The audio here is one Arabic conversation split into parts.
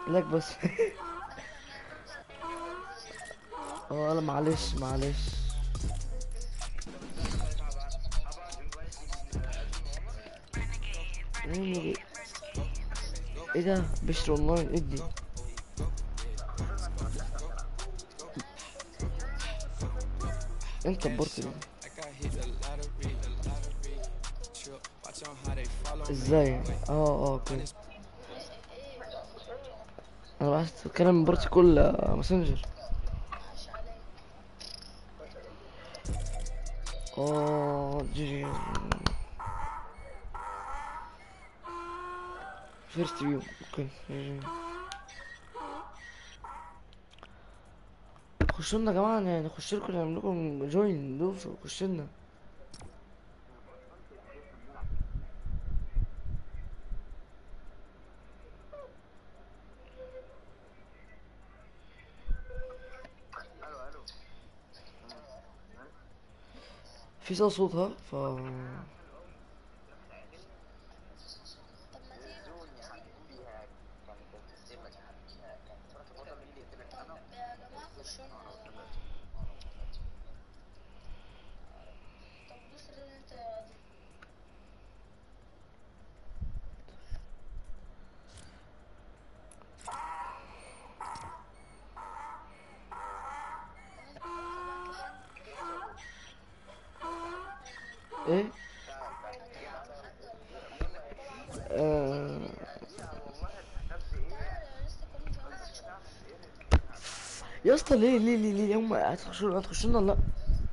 لك بس. اه لا، معلش معلش. ايه ده؟ بشر اونلاين ادي. انت البورت دي ازاي؟ اوكي. انا بحثت بتكلم بورتي كل ماسنجر. جي جي. فيرست فيو. اوكي جي جي. خشوا لنا يا جماعه، يعني نخش لكم نعمل لكم جوين، دوسوا خش لنا. في صوتها ايه. آه... يا اسطى ليه هم هتخشوا لنا ولا لا؟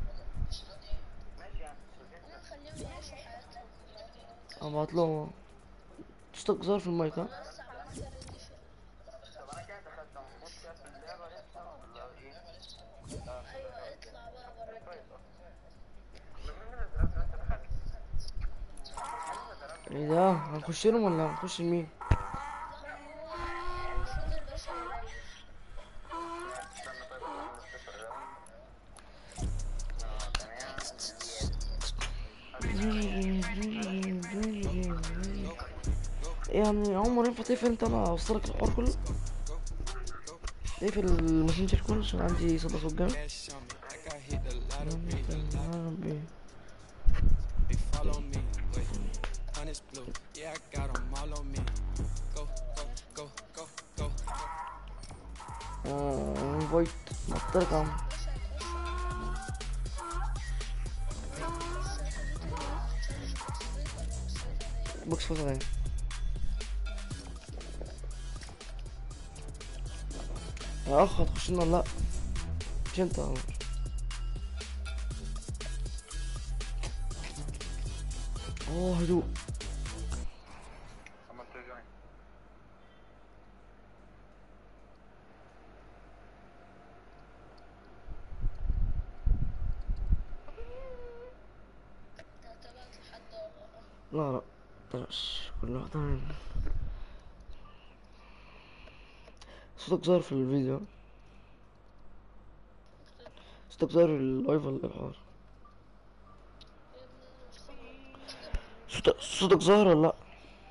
ابعت لهم. تشتاق ظهر في المايك ها. ايه ده؟ هنخش لهم ولا هنخش لمين؟ يعني عمر ينفع تقفل انت؟ انا اوصلك الحوار كله. اقفل الماسنجر كله عشان عندي صدى صوت جامد. انفايت. محترك يا عم. بوكس فوتوغرافي. يا اخ هتخش لنا ولا لا؟ مش انت يا عمر. هدوء. لا لا، بلاش كل واحدة صوتك ظاهر في الفيديو. صوتك ظاهر اللايف ولا الحوار؟ صوتك ظاهر ولا لا؟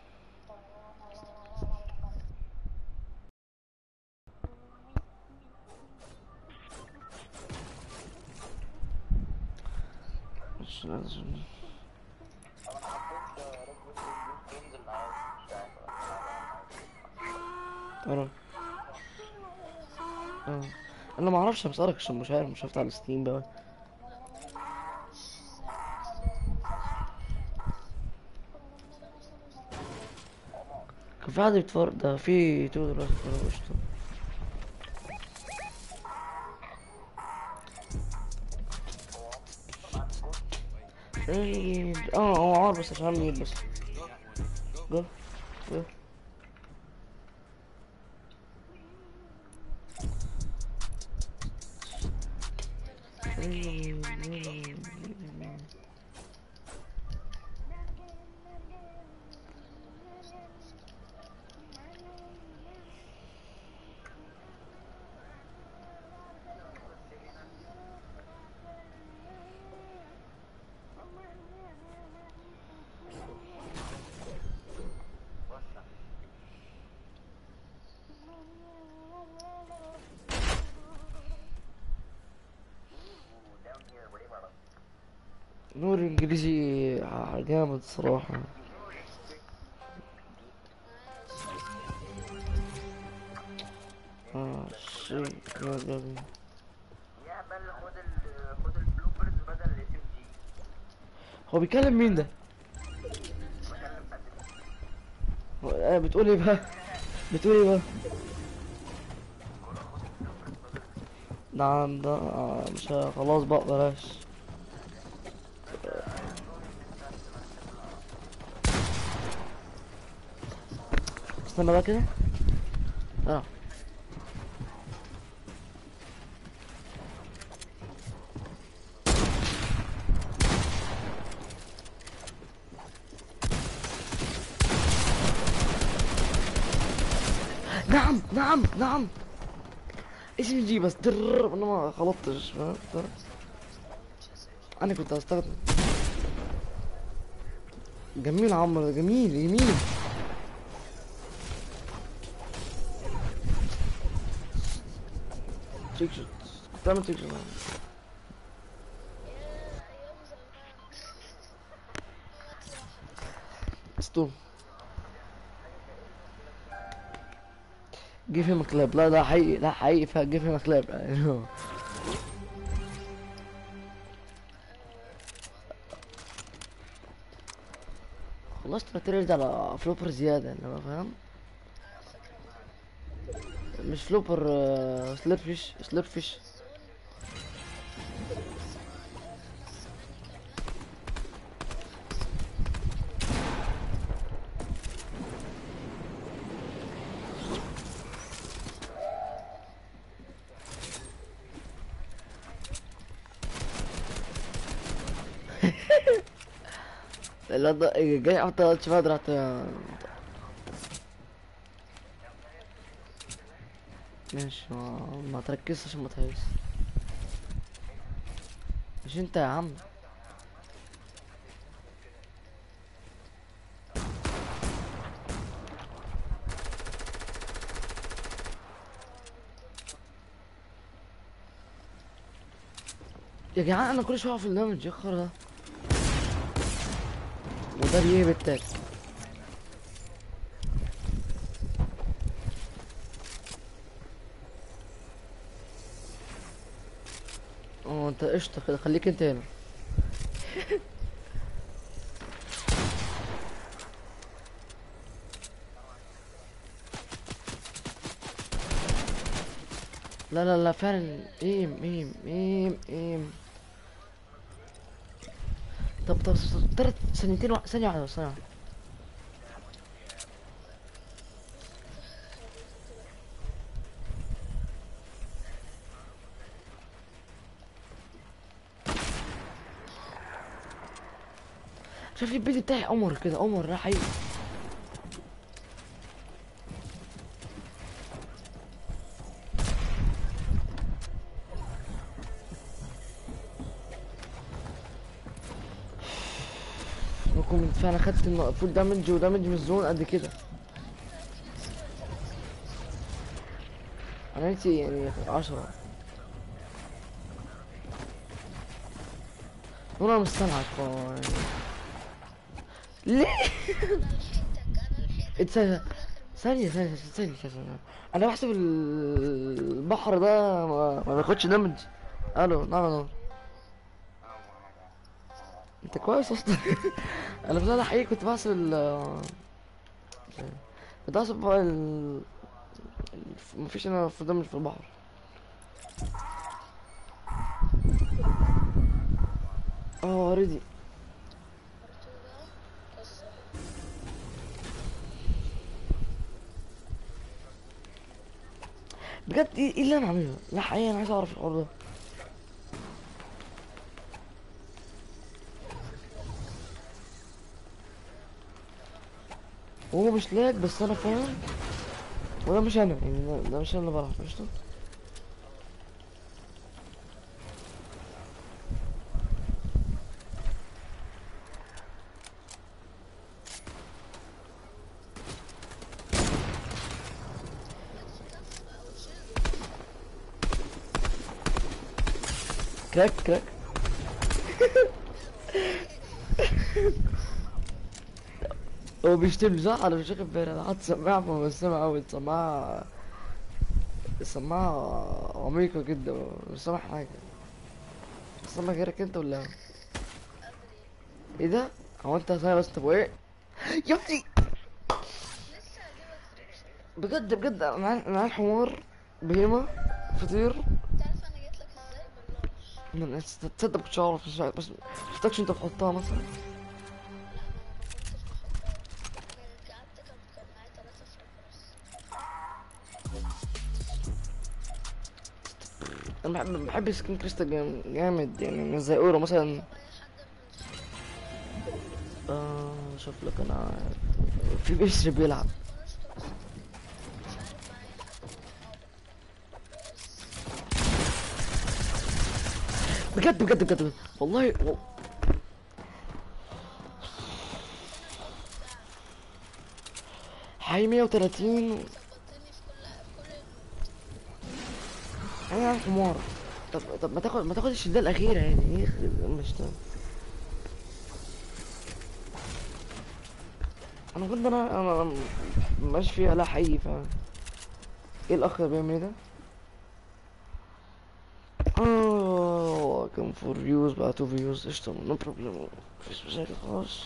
مش لازم. انا اه انا ما اعرفش اسالك عشان مش عارف، مش هفتح على الستيم بقى. كان في حد بيتفرج ده، في تو دلوقتي بيتفرجوا قشطة. هو عار بس عشان ميل بس. جو جو. نور انجليزي جامد الصراحة. شيء جامد جامد. يهبل، خد البلوبرز بدل الاس ام جي. هو بيكلم مين ده؟ بكلم حد. بتقول ايه بقى؟ بتقول ايه بقى؟ نعم ده مش خلاص بقى بلاش. استنى بقى كده. اه نعم نعم نعم. ايش جي بس در انا ما خلطتش فاهم؟ انا كنت هستخدم. جميل عمرو ده، جميل جميل. تشيك شوت. كنت بعمل تشيك شوت. ستون. جيف هيم كلاب. لا لا حقيقي، لا حقيقي فجيف هيم كلاب يعني. خلصت ماتيريال على فلوبر زيادة انما فاهم. مش فلوبر، سلير فيش سلير فيش. لا ده جاي حتى شباب رحت. ماشي ما تركزش عشان ما تهيس. مش انت يا عم. يا جدعان انا كل شويه في الدمج يا خرا ده. وده ليه بالتالي. انت قشطه كده، خليك انت هنا. لا لا لا فعلا. ايم. طب 3 ثانيتين ثانيه واحده، ثانيه واحده. شايف البيت بتاعي قمر كده، قمر راح حقيقي. بكون فعلا خدت فول دامج ودامج من الزون قد كده. انا نفسي يعني 10. وانا مستنعك يعني. ليه؟ انت ثانية. انا بحسب البحر ده ما بياخدش دامج. الو نعم نعم. انت كويس اصلا. انا بصراحة حقيقي كنت بحسب كنت بحسب بقى مفيش انا في دامج في البحر. ريدي. بجد ايه اللي انا عامله؟ لا حقيقي انا عايز اعرف الحوار ده. هو مش لاج بس انا فاهم. وده مش انا يعني، ده مش انا اللي بلعب قشطة. كراك. هو بيشتمني صح؟ انا مش واخد بالي، انا حاطط سماعة فمش سامع اوي. السماعة عميقة جدا، مش سامع حاجة. سامع غيرك انت ولا إيه؟ ايه ده؟ هو انت ثانية بس، طب ايه؟ يا ابني بجد بجد انا معايا حمار بهيمة فطير. تصدق كنتش اعرف، بس مشفتكش انت بتحطها مثلا. انا بحب سكين كريستال جامد يعني، مش زي اورو مثلا. شوف لك انا في بشر بيلعب. بجد بجد بجد والله حي 130. انا حمار. طب ما تاخد الشدة الأخيرة يعني، ايه مش ده. انا كنت انا ماشي فيها لا حقيقي فاهم. ايه الأخ اللي بيعمل ايه ده؟ كان فور فيوز بقى تو فيوز، قشطة نو بروبلم، مفيش مشاكل خلاص.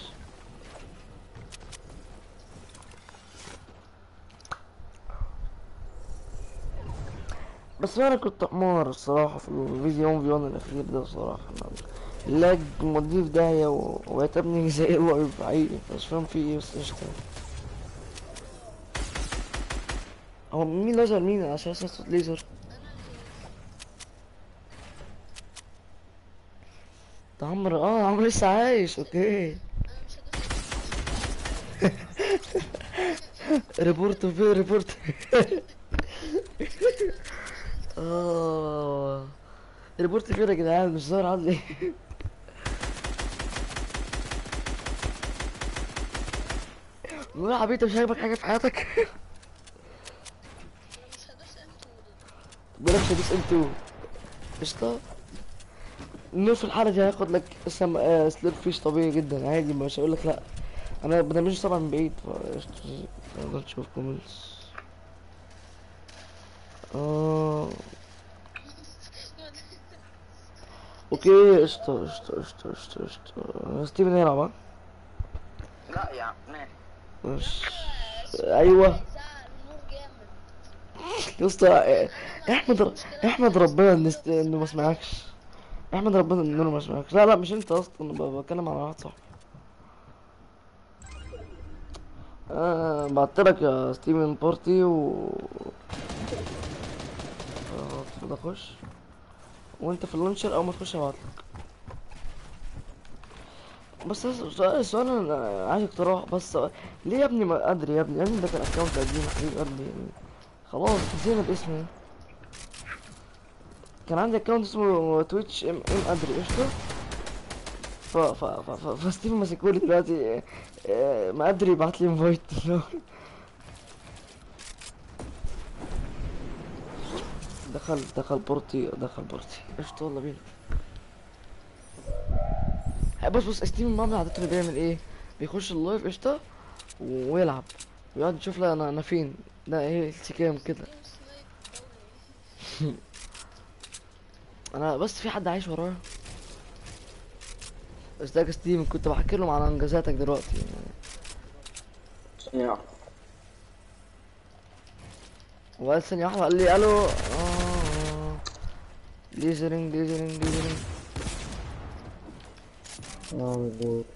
بس انا كنت حمار الصراحة في الفيديو 1 في 1 الأخير ده الصراحة. لاج موديه في داهية ويتبني زي الوايف حقيقي، مش فاهم في ايه بس قشطة. هو مين ليزر؟ مين عشان صوت ليزر؟ ده عمرو، عمرو لسه عايش، اوكي. ريبورت في ريبورت. اه ريبورت فين يا جدعان؟ مش ظاهر عندي. يا حبيبي مش عاجبك حاجة في حياتك؟ بقولك مش هدوس ام 2 قشطة. النور في الحالة دي هياخد لك سليب فيش طبيعي جدا عادي، مش هقولك لا. انا بدمجه طبعا من بعيد فقشطة. نقدر نشوف كومنتس. اه اوكي قشطة قشطة قشطة قشطة قشطة. ستيفن يلعب ها؟ لا يا عم ماشي. مش ايوه يا اسطى. احمد ربنا انه ما سمعكش. احمد ربنا انه ما سمعكش. لا مش انت اصلا، بتكلم على واحد صاحبي. بعتلك يا ستيفن بارتي المفروض اخش وانت في اللانشر اول ما تخش ابعتلك. بس السؤال انا عايز اقتراح بس. ليه يا ابني؟ ما ادري يا ابني، ده كان اكونت قديم حبيب قلبي يعني. خلاص نسينا الاسم. كان عندي اكونت اسمه تويتش ام ادري قشطه. فستيفن ماسكولي دلوقتي. ما ادري يبعت لي انفايت. دخل بورتي قشطة، يلا بينا. بص ستيفن مامي عادته اللي بيعمل ايه؟ بيخش اللايف قشطة ويلعب ويقعد يشوف لا انا فين، ده ايه السكام كده. انا بس في حد عايش ورايا. ازيك يا ستيفن؟ كنت بحكي لهم على انجازاتك دلوقتي. يا وقال ثانية واحدة قال لي الو. ليزرينج. مظبوط.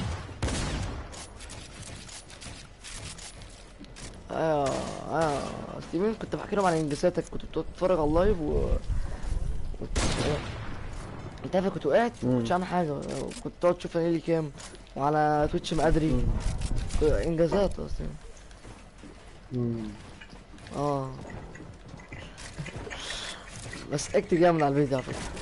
ستيفن كنت بحكي لهم على انجازاتك، كنت بتتفرج على اللايف انت عارف كنت وقعت كنتش عامل حاجة، كنت تقعد تشوف انا لي كام وعلى تويتش ما ادري. انجازات اصلا. اه بس اكتب جامد على الفيديو على فكرة.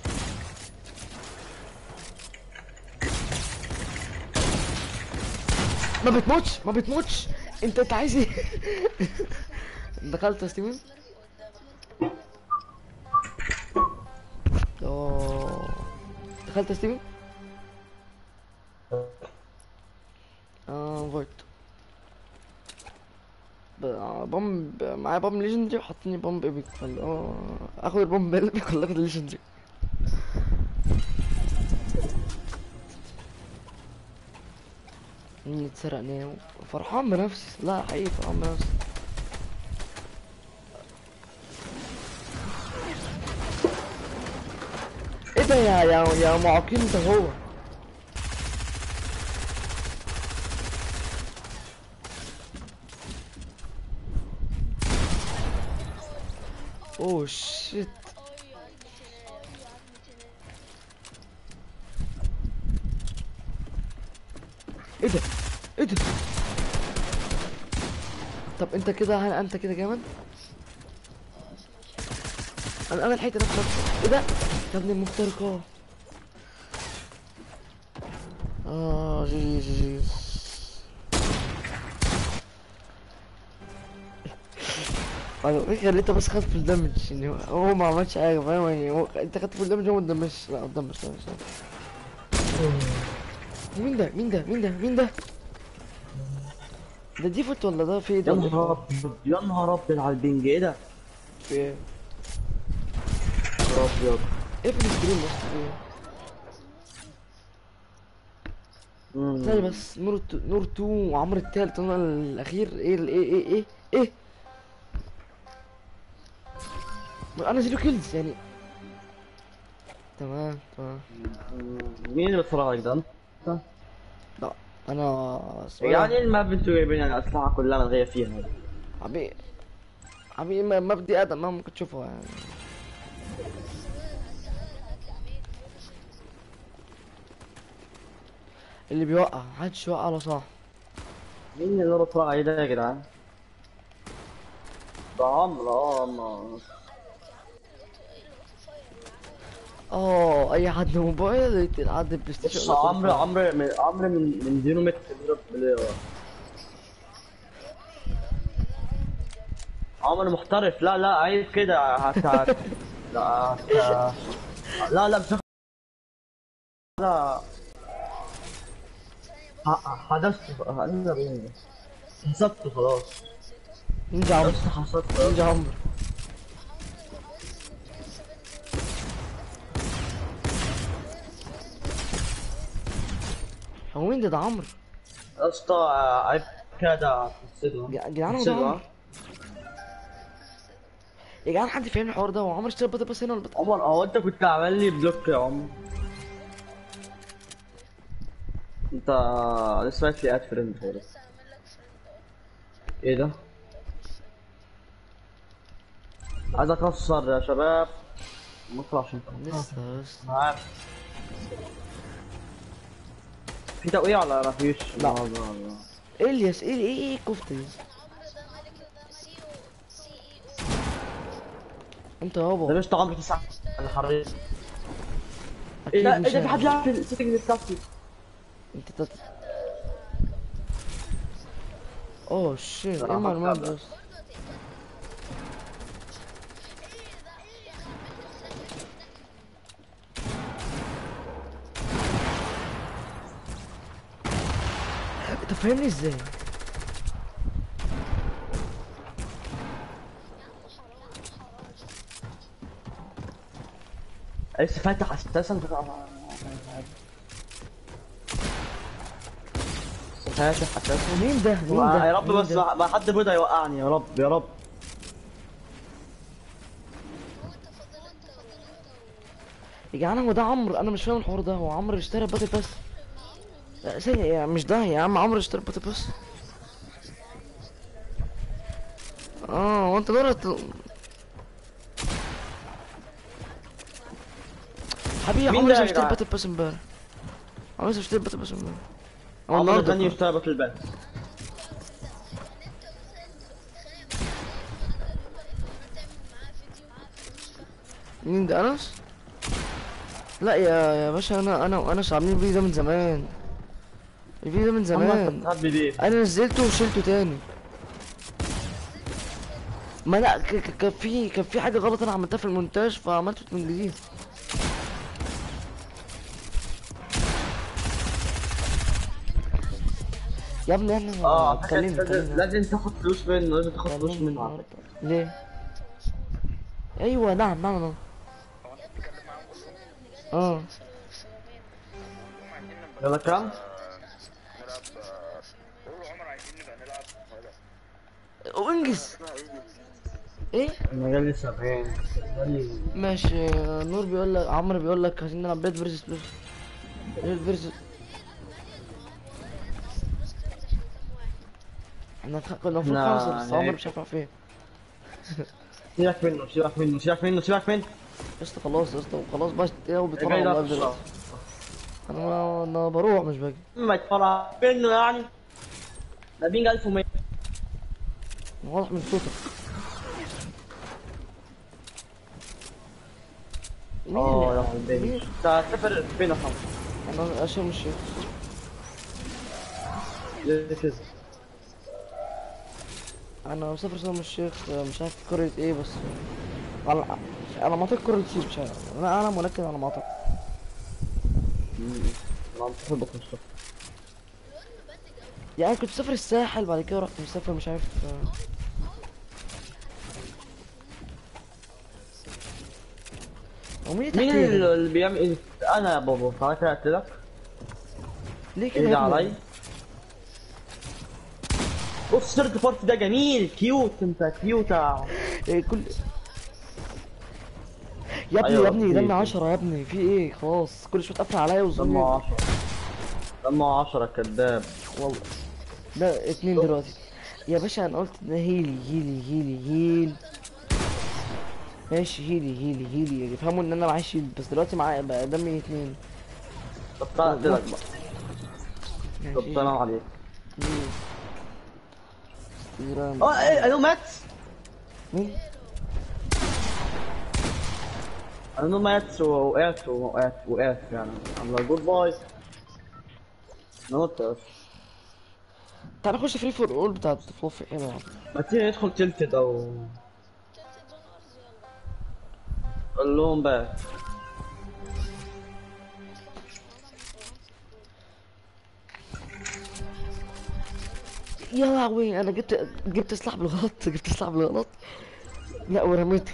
ما بتموتش. انت عايز ايه؟ دخلت يا ستيفن؟ اه دخلت يا ستيفن؟ بومب معايا بومب ليجندري وحاطيني بومب ايبك، فاللي هو اخد البومب الايبك ولا اخد الليجندري؟ اني اتسرق ناو. فرحان بنفسي، لا حقيقي فرحان بنفسي. ايه ده يا معاقين انت هو. اوه شيت. ايه ده ايه ده. طب انت كده، هل انت كده جامد؟ انا لحقت نفسي. ايه ده يا ابن المخترقات. جي جي جي. انا فكرة ان انت بس خدت فول دامج، يعني هو ما عملش حاجة فاهم، يعني هو انت خدت فول دامج، هو ما اتدمجش. لا اتدمج. مين ده مين ده مين ده مين ده؟ ده ديفولت ولا ده فيد يا ولا ايه نهار الحوار؟ ابيض يا نهار ابيض على البنج، ايه ده؟ في ايه؟ يا نهار ابيض. ايه في السكرين بس في ايه؟ ثانية بس. نور 2 وعمرو التالت انا الاخير. ايه ايه. انا زيرو كيلز يعني. تمام تمام. مين اللي بيتفرج عليك ده؟ انت؟ لا انا اسمه ده. يعني الماب انتوا جايبين يعني الاسلحه كلها ملغيه فيها. حبيبي حبيبي ما بدي ادم ما ممكن تشوفه يعني. اللي بيوقع محدش يوقع لو صح. مين اللي انا بتفرج عليه ده يا جدعان؟ ده عمرو اي حد موبايل يقتل حد بلاي ستيشن بص، ولا عمرو تليفون. من دينو متر بيضرب عمرو محترف. لا عيب كده لا لا مش هذا. حدثته انا بيه حسبته خلاص. نينجا عمرو. بس حسبته. نينجا عمرو. هو مين ده عمرو؟ يا اسطى عيب كده تحسده. يا جدعان هو ده عمرو. يا جدعان حد فاهم الحوار ده؟ هو عمرو اشترى بطل بس هنا ولا بطل؟ عمر، هو انت كنت عامل لي بلوك يا عمر؟ انت لسه بعت لي اد فريند خالص. ايه ده؟ عايز اكسر يا شباب. ممكن عشان لسه بس. معاك في توقيع ولا مفيش؟ لا. لا. الياس ايه الكفته دي؟ انت ده يابا. مش عمرو 9 الحريق. ايه اكيد ده؟ مش ايه ده؟ في حد انا. لعب في السيتنج بتاعتي. انت اوه شيت. ايه راح المعلومات أتابع. بس؟ انت فاهمني ازاي؟ لسه فاتح اساسا. لسه فاتح اساسا. مين ده مين ده يا رب مين بس ده؟ ما حد بدا يوقعني، يا رب يا رب. يا جدعان هو ده عمرو؟ انا مش فاهم الحوار ده. هو عمرو اشترى باتل بس؟ لا ثانية يا مش ده يا عم. عمرو اشترى باتل بس. هو انت دورت. حبيبي مين عمرو ده لسه يا اشترى جدعان؟ باتل بس امبارح. عمرو لسه اشترى باتل بس امبارح. هو عمرو النهارده الغني كمان. يشتغل باتل بات. مين ده انس؟ لا يا باشا، انا وانس عاملين الفيديو ده من زمان. الفيديو ده من عمرو انت زمان. بتحبي ليه؟ انا نزلته وشلته تاني. ما لا كان في حاجه غلط انا عملتها في المونتاج فعملته من جديد. يا ابني احنا اه على فكرة اتكلمنا لازم تاخد فلوس منه، لازم تاخد فلوس منه على فكرة. ليه؟ ايوه نعم نعم نعم. هو انت بتتكلم معاهم اصلا؟ اه هم عايزين نبقى يلا كام؟ نلعب. قولوا عمر عايزين نبقى نلعب ولا؟ وانجز. ايه؟ انا جالي 70 جالي. ماشي. نور بيقول لك، عمرو بيقول لك عايزين نلعب بيت فيرسس بيت. بيت فيرسس. احنا كنا المفروض خمسة احنا بس عمرو هيك. مش عارف فين. سيبك منه سيبك منه سيبك منه سيبك منه. يا اسطى خلاص يا اسطى خلاص بقى، ايه هو بيتفرج جاي على ده اللايف دلوقتي. انا بروح مش باجي. ما يتفرع منه يعني. ده بينج 1100. واضح من صوتك. مين اه يا اللي حبيبي مين؟ انت هتسافر فين اصلا؟ انا اشياء مش شايف. ليه كده؟ انا مسافر شرم الشيخ، مش عارف قرية ايه بس. على على مناطق قرية سيب مش عارف. انا اعلم ولكن على مناطق. انا عم تحب القصة. يعني كنت مسافر الساحل بعد كده رحت مسافر مش عارف. ومين مين تحتيه هنا؟ اللي بيعمل ايه؟ انا يا بابا تعالى كده اقتلك. ليه كده ايه يا ده ابني؟ علي؟ بص ثيرد بارتي ده جميل كيوت، انت كيوت إيه كل يا ابني ايوه يا ابني دمي كيوت. 10 يا ابني، في ايه؟ خلاص كل شويه تقفل عليا دمه وزومي. 10 دمه 10 كداب. والله ده اتنين دلوقتي. يا باشا انا قلت ده هيل. ماشي هيلي يفهموا ان انا معايا شيلد، بس دلوقتي معايا بقى دمي اتنين. طب تعالى اقتلك بقى. طب ماشي. سلام عليك. إيران. اه ايه انا مات. مين؟ انا مات وقعت يعني. I'm like جود باي. نوت. تعال نخش فري فور اول بتاعت فلوفي حلوة يا عم. ما تيجي ندخل تلتد او قول لهم بقى. يا لهوي انا جبت سلاح بالغلط. جبت سلاح بالغلط. لا ورميته.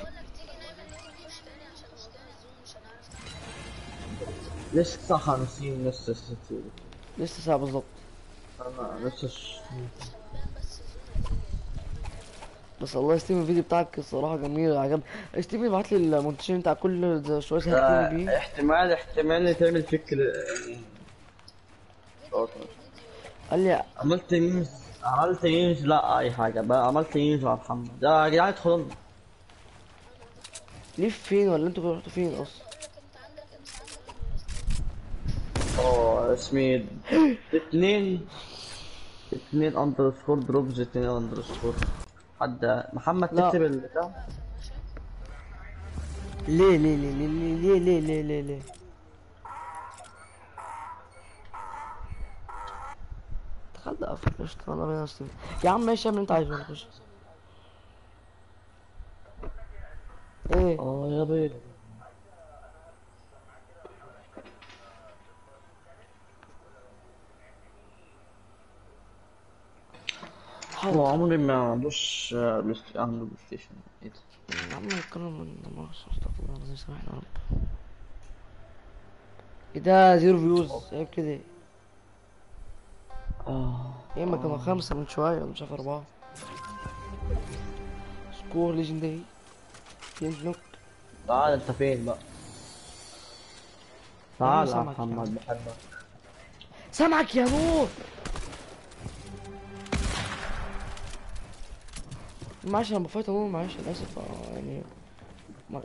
لسه 50 لسه 60. لسه ساعة بالظبط. انا لسه بس الله ستيفن الفيديو بتاعك الصراحة جميل عجبني. ستيفن ابعت لي المونتاج بتاع كل شوية زهقتني بيه. احتمال تعمل فكر. قال لي عملت ميمز لا اي حاجه بقى، عملت ميمز مع محمد يا جدعان ادخلوا. ليه فين ولا انتوا رحتوا فين اصلا؟ اسمي اتنين اندرسكور دروبز 2 اندرسكور. حد محمد لا. تكتب البتاع. ليه. دخلت قفل قشطة. انا بينا ستيفن يا عم ماشي اعمل اللي انت عايزه نخش. ايه؟ يا بيض. هو عمري ما ادوس عنده بلاي ستيشن. ايه ده؟ يا عم الكلام من الله استغفر الله العظيم سامحني يا رب. ايه ده زيرو فيوز عيب كده. يا اما كانوا 5 من شوية ولا مش عارف 4. سكور ليجندري. جيمز نوك. تعال انت فين بقى؟ يا عم تعال يا سامعك يا عم. محمد بحبك. سامعك يا نور. معلش انا بفايت نور معلش انا اسف يعني. ما-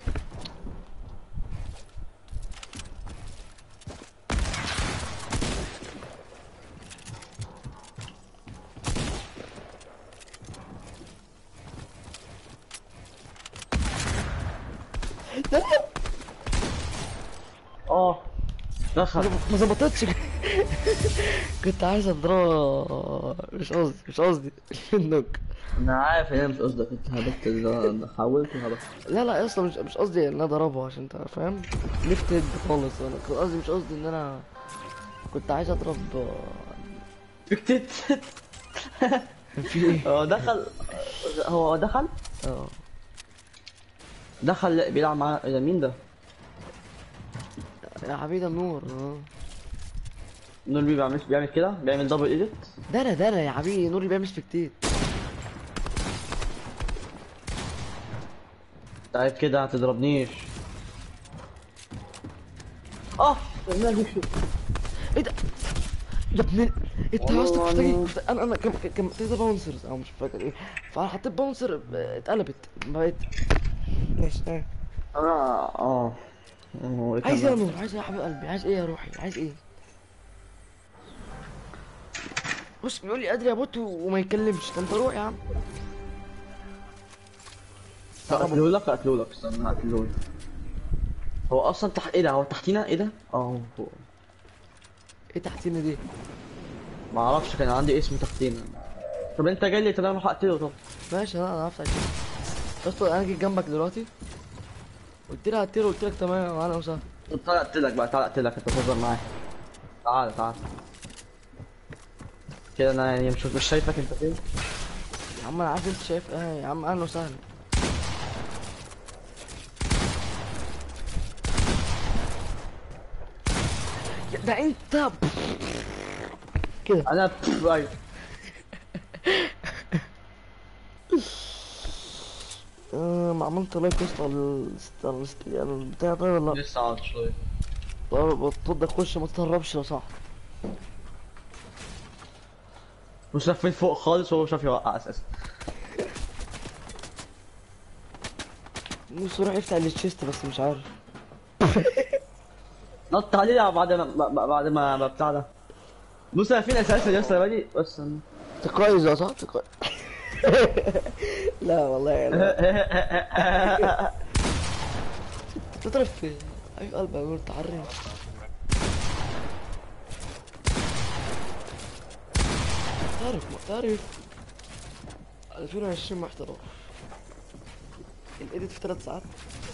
دخل. ما ظبطتش. كنت عايز اضربها. مش قصدي النوك. انا عارف ان هي مش قصدك، انت هبت حاولت وهبت. لا يا اسطى مش قصدي ان انا اضربه عشان انت فاهم. ليفتد خالص. انا كنت قصدي مش قصدي ان انا كنت عايز اضرب بكتت. في ايه؟ هو دخل. هو دخل. اه دخل بيلعب مع إيه ده؟ مين ده؟ يا حبيبي النور نور بي بيعمل كده، بيعمل دبل ايديت. ده انا يا حبيبي نور اللي بيعمل سبكتيت. تعال كده هتضربنيش. اه لا مش ايه ده يا ابن انت يا اسطى كنت والله. انا كان تلاتة باونسرز او مش فاكر ايه، فحطيت باونسر اتقلبت بقيت ماشي انا هو إيه عايز ايه يا كمان؟ نور؟ عايز ايه يا حبيب قلبي؟ عايز ايه يا روحي؟ عايز ايه؟ بص بيقول لي قادر يا بوت وما يتكلمش، ده انت روح يا عم. اقتلهولك استنى اقتلهولك. هو اصلا تحت ايه ده؟ هو تحتينا ايه ده؟ اه هو. ايه تحتينا دي؟ ما اعرفش، كان عندي اسم تحتينا. طب انت جاي لي، طب انا اروح اقتله. طب ماشي انا هفتح كده يا اسطى. انا جيت جنبك دلوقتي قلت لي هطير، قلت لك تمام اهلا وسهلا. طب تعالى اقتلك بقى، تعالى اقتلك، انت بتهزر معايا. تعالى كده انا يعني مش شايفك انت فين. يا عم انا عارف انت شايف ايه يا عم، اهلا وسهلا. ده انت كده. انا ايوه. ما عملت لايك يا اسطى على البتاع ده ولا لا؟ لسه قاعد شويه. طب بطل ده خش ما تهربش لو صح. مش لفيت فوق خالص وهو شاف يوقع اساسا. نفسي اروح يفتح التشيست بس مش عارف. نط عليه بعد ما بتاع ده. بص انا فين اساسا يا اسطى بادي بس. انت كويس يا صح؟ انت كويس. لا والله لا. تضرب في اي قلب يا ولد تعري. محترف 2020 محترف. الايديت في 3 ساعات.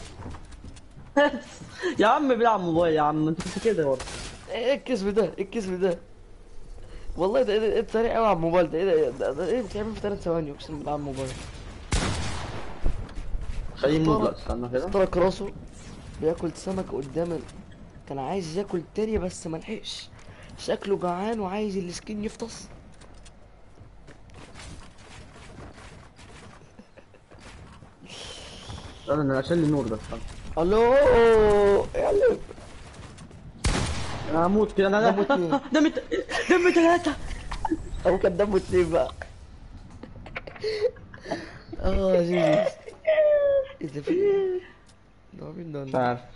يا عم بيلعب موبايل يا عم، انت كنت كده برضه. ايه الكذب ده؟ ايه الكذب ده؟ والله ده ايه سريع قوي على الموبايل ده. ايه ده ايه بتعمل في 3 ثواني اقسم بالله على الموبايل. خليه مود لا استنى كده. اخترق راسه بياكل سمك قدام كان عايز ياكل تاني بس ملحقش، شكله جعان وعايز السكين يفطس. انا عشان لي نور بس استنى. الو يا قلب. انا هموت كده انا. دمه اتنين. دم ثلاثة. هو كان دمه 2 بقى. اه جيجي. ايه ده في ايه؟ ده مين ده مش ولا إيه؟ عارف.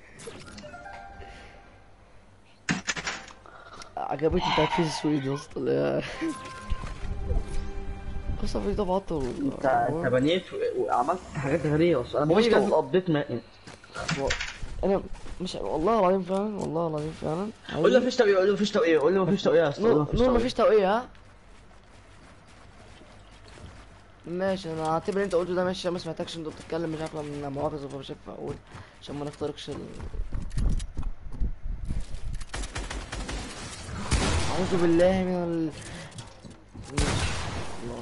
عجبتني بتاعت فيس السويد يا اسطى اللي هي قصة في ده بعطل. انت بنيت وعملت حاجات غريبة اصلا. انا بقول لك قضيت ما. انا مش والله العظيم فعلا، والله العظيم فعلا. قول له مفيش توقيع، قول له مفيش توقيع، قول له مفيش توقيع يا اسطى، قول له مفيش نور توقيع. مفيش توقيع ها؟ ماشي انا هعتبر انت قلته ده ماشي عشان ما سمعتكش انت بتتكلم مش عارف من مؤاخذة فمش هينفع اقول عشان ما نخترقش اعوذ بالله من الله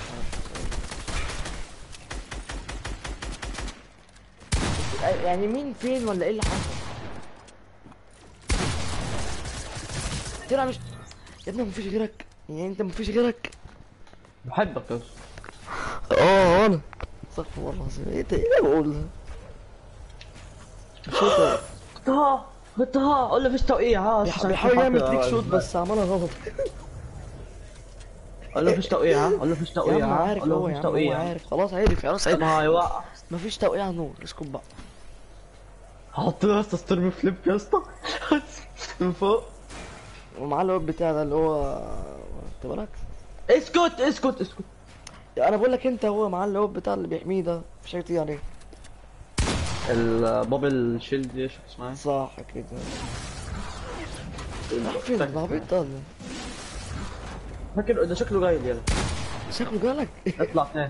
يعني مين فين ولا ايه اللي حصل؟ ترى مش يا ابني مفيش غيرك؟ يعني انت مفيش غيرك؟ بحبك يا اسطى. انا استغفر الله العظيم. ايه ده؟ ايه اللي بقول ده؟ مش انت طه قول له مفيش توقيع ها. بيحاول يعمل تريك شوت بس عملها غلط. قول له مفيش توقيع ها، قول له مفيش يا توقيع عم ها، عارف قول له هو، يا مفيش عم هو توقيع. عارف خلاص خلاص طب عارف. هيوقع. مفيش توقيع نور اسكت بقى. حط له يا اسطى ستورم فليب يا اسطى. من فوق. ومعاه الواد بتاع ده اللي هو خدت بالك؟ اسكت. انا بقول لك انت هو معاه الواد بتاع اللي بيحميه ده مفيش حاجه تيجي عليه. البابل شيلد دي شو اسمها؟ صح كده. راح فين العبيط ده؟ فاكر ده شكله جاي يلا. شكله جالك. اطلع تاني.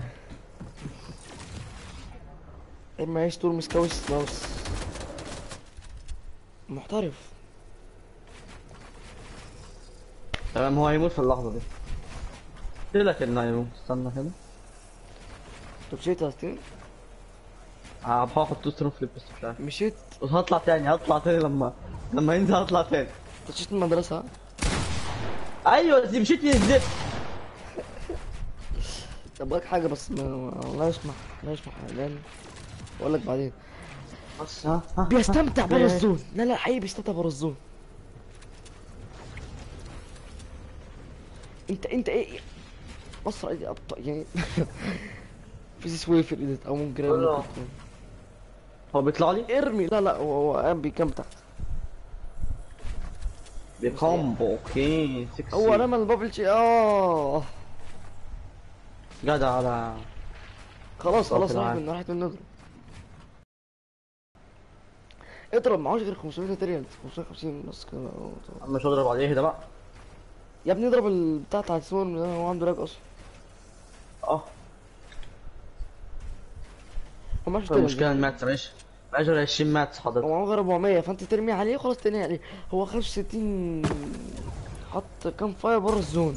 اما يعيش طول مسكوس ماوس محترف. تمام هو هيموت في اللحظة دي. قلت لك انه هيموت، استنى كده. طب مشيت يا ستيف؟ هاخد تو سترون فليب بس مش عارف. مشيت؟ بس هطلع تاني لما ينزل هطلع تاني. مشيت من المدرسة ها؟ ايوه دي مشيت نزلت. طب بقولك حاجة بس لا يسمح، لا يسمح لان بقول لك بعدين. بس ها بيستمتع بره إيه؟ الزون، لا لا حقيقي بيستمتع بره الزون. انت ايه مصر ايدي ابطأ يعني. في سوي في الايديت او ممكن والله. هو بيطلع لي ارمي. لا لا هو قام بيكام تحت. بكومبو. اوكي هو 6 رمى البابل شي جدع على. خلاص طب خلاص العالم. راحت من نضرب. اضرب معهوش غير 500 ماتيريال، 550 بس كده مش هضرب عليه ده بقى. يا ابني اضرب البتاع بتاع السون ده، هو عنده لاج اصلا. اه هو معهوش المشكلة ماتيريال. الماتس ماشي. معيش غير 20 ماتس حضرتك. هو معاه غير 400 فانت ترمي عليه خلاص ترمي عليه. هو 65 حط كام فاير بره الزون.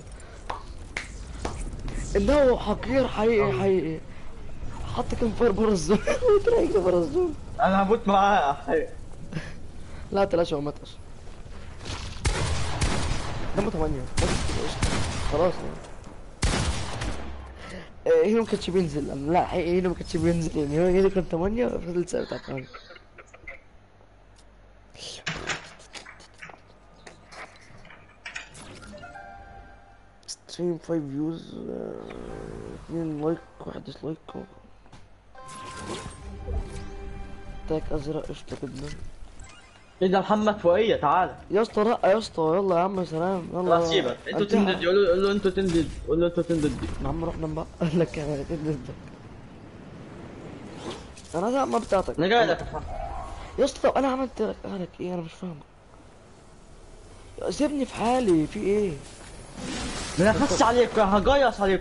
انه حقير حقيقي حقيقي. حط كام فاير بره الزون. وتلاقي بره الزون. انا هموت معاه. لا تلاش هو مات اصلا. دمه 8 بس خلاص يعني. هنا ما كانش بينزل، لا حقيقي هنا ما كانش بينزل يعني، هو هنا كان 8 فضل ثابت على 8. ستريم 5 فيوز، 2 لايك 1 ديسلايك. تاك ازرق قشطة جدا. ايه ده محمد فوقية تعالى. يا اسطى لا يا اسطى يلا يا عم سلام يلا. لا سيبك انتوا تندد. قول له انتوا تندد. قول له انتوا تندد دي. يا عم روح نام بقى. قال لك انا كده. انا عايز العب بتاعتك. انا جاي لك. يا اسطى طب انا عملت لك ايه؟ انا مش فاهم. سيبني في حالي في ايه؟ انا هخس عليك هجيص عليك.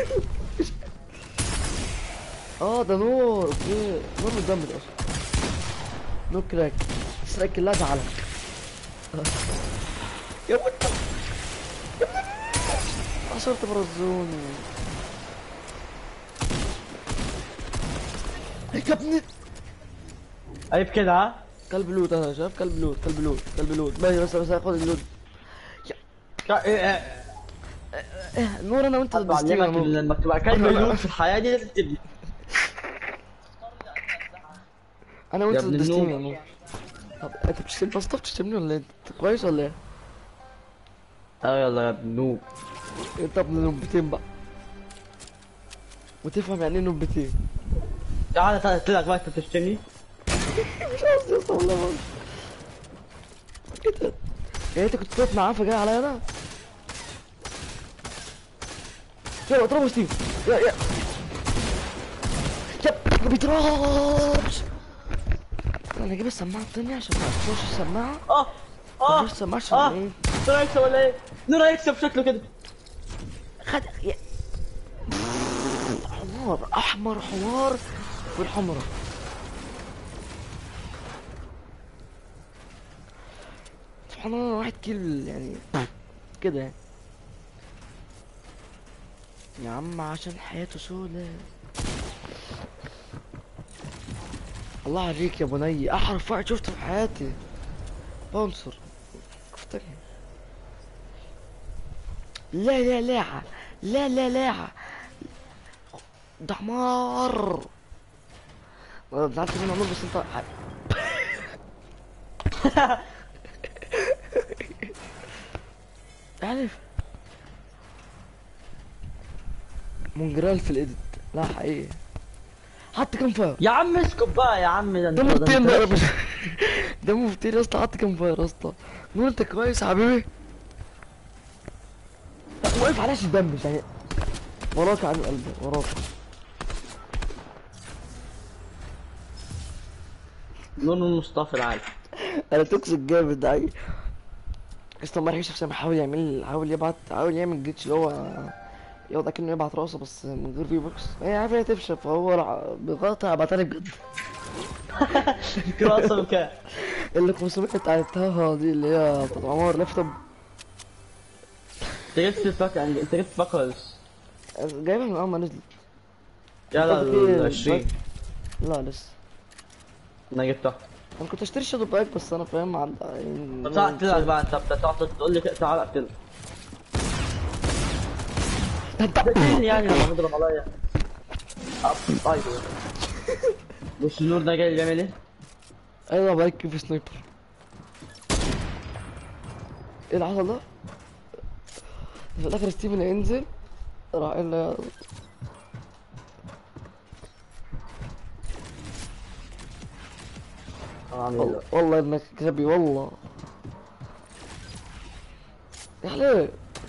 ده نور اوكي. نور متجمد اصلا. نور كراك. تسرق كلها زعلك. يا ابني عصرت برا الزون يا ابني. عيب كده ها. كلب لوت انا شايف كلب لوت كلب لوت كلب لوت. بس هاخد اللوت. نور انا وانت ضد ستيم يا بعلمك نور. لما تبقى كلب لوت في الحياة دي لازم تبني. انا يا وانت ابن ضد ستيم يا النوم. نور. طب انت بتشتمني بس بتشتمني ولا ايه؟ انت كويس ولا ايه؟ اه يلا يا ابن النوم. انت ابن نوبتين بقى. وتفهم يعني ايه نوبتين. تعالى قلت لك بقى انت بتشتمني. مش قصدي يا اسطى والله ما. ايه ده؟ يعني انت كنت واقف معاه فجاي عليا انا؟ يلا اضربه ستيف. يا ما بيضربش. انا اجيب السماعه التانية عشان ما اخش السماعه. اه ما اخش السماعه عشان ايه؟ نور هيكسب ولا ايه؟ نور هيكسب شكله كده. خد حمار احمر حمار في الحمرا. سبحان الله واحد كيل يعني كده يعني. يا عم عشان حياته سودة. الله عليك يا بني، احرف واحد شفته في حياتي. بونسر افتكر. لا لا لا لا لا لا ده حمار. زعلت منه عمر بس انت عارف مونجرال في الايديت. لا حقيقي حط كام فاير. يا عم اسكت بقى يا عم. ده ده مفتين بقى ده مفتين يا اسطى. حط كام فاير يا اسطى. نور انت كويس يا حبيبي. واقف عليها الدم مش يعني. وراك يا عم قلبي وراك. نور مصطفى العالي. انا توكسيك جامد ده حقيقي. اصلا ما رحيش عشان حاول يعمل جيتش اللي هو يقعد اكنه يبعت راسه بس من غير في بوكس. هي عارف هي تفشل فهو راح بغلطة بعتها لي بجد. كده اصلا كام؟ اللي 500 بتاعتها دي اللي هي بتاعت عمر لابتوب. جبت الفاكهة يعني انت جبت الفاكهة ولا لسه؟ جايبها من اول ما نزلت. يلا قصدك ايه ال 20 لا لسه. انا جبتها. انا كنت اشتري شادو باك بس انا فاهم طب تعال اقتلك بقى، انت بتقعد تقول لي كده تعال اقتلك. تقتلني يعني لما تضرب عليا. ايوه. بص النور ده جاي بيعمل ايه؟ ايوه باك في سنايبر. ايه اللي حصل ده؟ في الاخر ستيفن هينزل راح قال له اعمل ايه دلوقتي؟ والله انك غبي والله. يا حلال.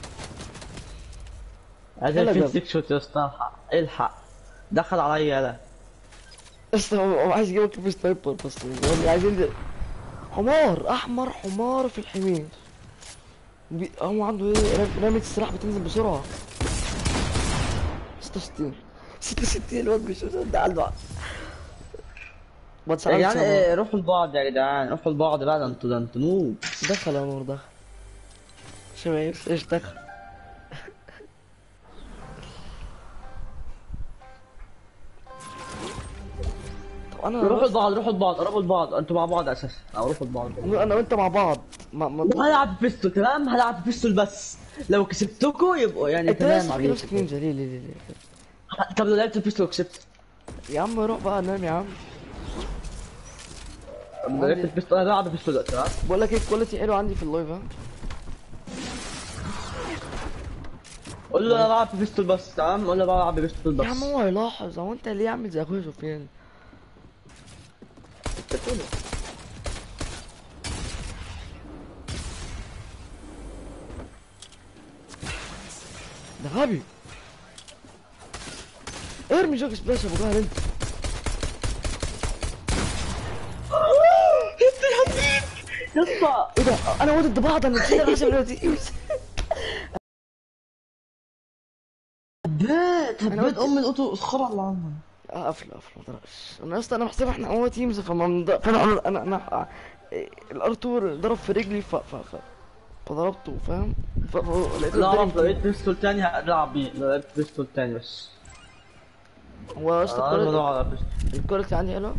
عايزين يلا في جاب. 6 شوت يا اسطى، الحق دخل عليا يلا. بس هو عايز يجيبك في سنايبر بس يعني عايز ينزل. حمار احمر حمار في الحمير. هو عنده ايه رمية السلاح بتنزل بسرعة. 66 66 الواد مش ده عنده. ما يا تسألش جدعان يا نور. إيه، روحوا لبعض يا جدعان، روحوا لبعض بقى، ده انتوا نوب. دخل يا نور دخل. شباب ايش دخل. طب انا روحوا بس لبعض، روحوا لبعض، قربوا لبعض، انتوا مع بعض اساسا، او روحوا لبعض. انا وانت مع بعض. ما وهلعب بيستول تمام، هلعب بيستول بس لو كسبتكوا يبقوا يعني انت لسه تمام فاكر عليكم نفسك كده. نينجا ليه. طب لو لعبت بيستول وكسبت؟ يا عم روح بقى نام يا عم. طب لو عندي لعبت بيستول انا بلعب بيستول دلوقتي تمام. بقول لك ايه الكواليتي حلو عندي في اللايف ها. قول له انا بلعب بيستول بس تمام، قول له بلعب بيستول يا عم بس. هو هيلاحظ. هو انت ليه عامل زي اخويا سفيان؟ انت بتقوله. ده غبي. ارمي جوك سبلاش يا ابو جهل انت. يا اسطى ايه ده انا ضد بعض انا نسيت احسب دلوقتي. هبيت ام الاوتو اسخر على العمر. قفل ما طلعش. انا اصلا انا محسب احنا هو تيمز فانا الارتور ضرب في رجلي فضربته فاهم. لقيته لا قدامي اعرف لو لقيت تيم. بيستول تاني هلعب بيه، لو لقيت بيستول تاني بس. هو اصلا انا بدور على بيستول. الكواليتي عندي حلوه.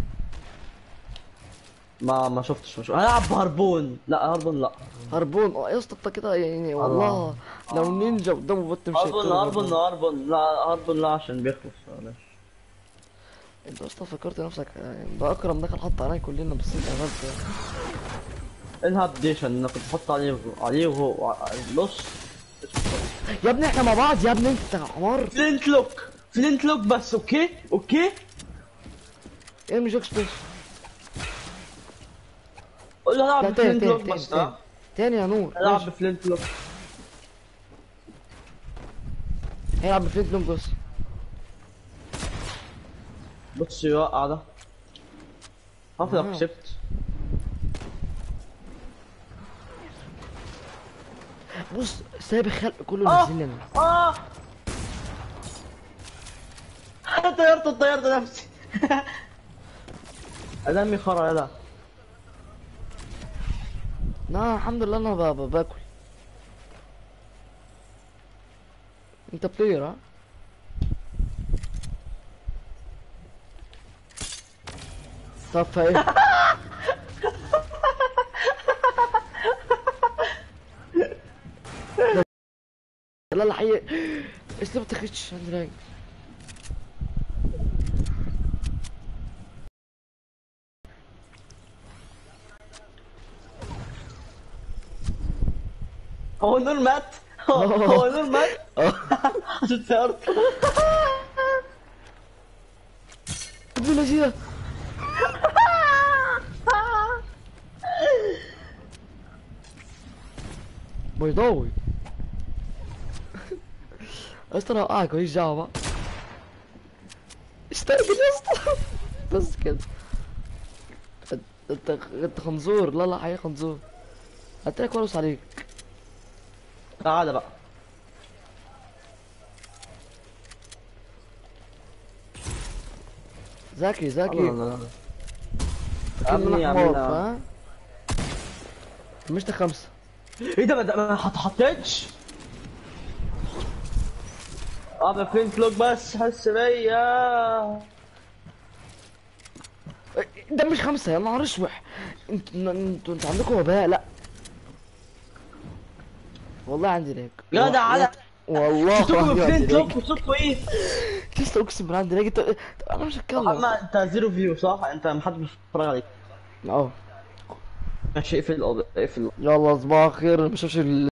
ما شفتش هلعب بهربون، لا هربون لا. هربون يا اسطى انت كده يعني الله. والله. لو نينجا قدامه بط مش هربون هيقتله هربون برضه. هربون لا، هربون لا عشان بيخلص معلش. انت اصلا فكرت نفسك يعني ده اكرم دخل حط علينا كلنا بس انت غلط يعني. الهابديشن انك تحط عليه وهو بص. يا ابني احنا مع بعض يا ابني انت حمار. فلينت لوك، فلينت لوك بس. اوكي اوكي ارمي جوك سبيش. قول له لا هلعب تاني بفلينت لوك بس تاني ها. تاني يا نور هلعب ماشي. بفلينت لوك. هيلعب بفليت لونج بس. بص يوقع ده. عارف لو كسبت. بص سايب الخلق كله نزل لنا. طيرت نفسي. ادمي خرا يلا. لا الحمد لله انا باكل. انت بلاير ها. طب فايه. لا الحقيقة اسلوب تخش عند راجل. هو نور مات. هو نور مات. عشان طيرت. ابن اللذينة. بيضاوي. اسطى انا هوقعك ماليش دعوة بقى. استقبل يا اسطى. بس كده. انت خنزور. لا حقيقة خنزور. هتلاقي كويس عليك. تعالى بقى. ذكي لا ذكي. لا لا. فاكرني يا انا عم حمار لا. فاهم. مش ده 5. ايه ده ما حطيتش. ابا فين فلوك بس حس بيا. ده مش 5 يا نهار اسوح. انتوا عندكم وباء. لا والله عندي لاج. جدع على والله صوتكم عندي فين لاج. فلوك وصوتكم ايه؟ لسه اقسم بالله عندي لاج. انا مش هتكلم. محمد انت زيرو فيو صح؟ انت محدش بيتفرج عليك. اه ماشي اقفل اقفل. يلا صباح الخير. ما شافش